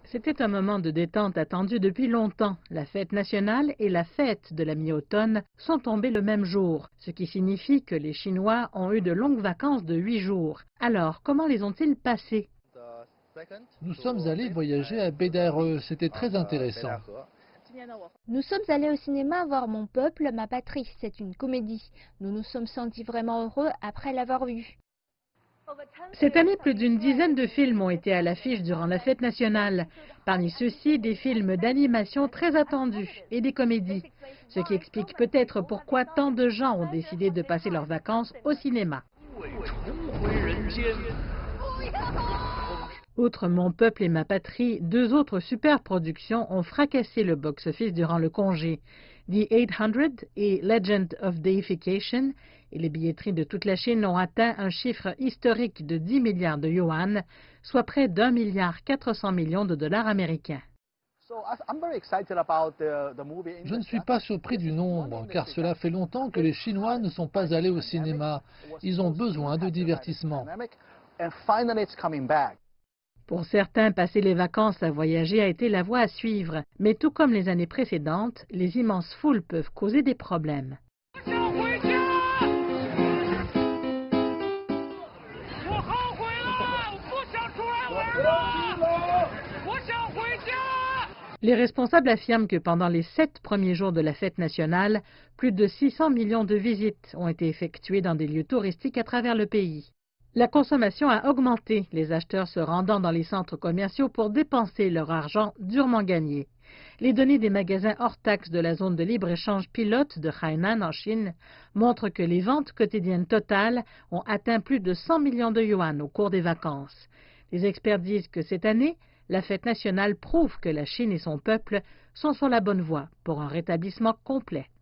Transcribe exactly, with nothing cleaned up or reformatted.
C'était un moment de détente attendu depuis longtemps. La fête nationale et la fête de la mi-automne sont tombées le même jour, ce qui signifie que les Chinois ont eu de longues vacances de huit jours. Alors, comment les ont-ils passées? Nous sommes allés voyager à Baie-d'Aireux, c'était très intéressant. Nous sommes allés au cinéma voir Mon peuple, ma patrie. C'est une comédie. Nous nous sommes sentis vraiment heureux après l'avoir vue. Cette année, plus d'une dizaine de films ont été à l'affiche durant la fête nationale. Parmi ceux-ci, des films d'animation très attendus et des comédies, ce qui explique peut-être pourquoi tant de gens ont décidé de passer leurs vacances au cinéma. Outre Mon peuple et ma patrie, deux autres superproductions ont fracassé le box-office durant le congé. The eight hundred et Legend of Deification, et les billetteries de toute la Chine ont atteint un chiffre historique de dix milliards de yuan, soit près d'un milliard quatre cents millions de dollars américains. Je ne suis pas surpris du nombre, car cela fait longtemps que les Chinois ne sont pas allés au cinéma. Ils ont besoin de divertissement. Pour certains, passer les vacances à voyager a été la voie à suivre. Mais tout comme les années précédentes, les immenses foules peuvent causer des problèmes. Les responsables affirment que pendant les sept premiers jours de la fête nationale, plus de six cents millions de visites ont été effectuées dans des lieux touristiques à travers le pays. La consommation a augmenté, les acheteurs se rendant dans les centres commerciaux pour dépenser leur argent durement gagné. Les données des magasins hors taxes de la zone de libre-échange pilote de Hainan en Chine montrent que les ventes quotidiennes totales ont atteint plus de cent millions de yuan au cours des vacances. Les experts disent que cette année, la fête nationale prouve que la Chine et son peuple sont sur la bonne voie pour un rétablissement complet.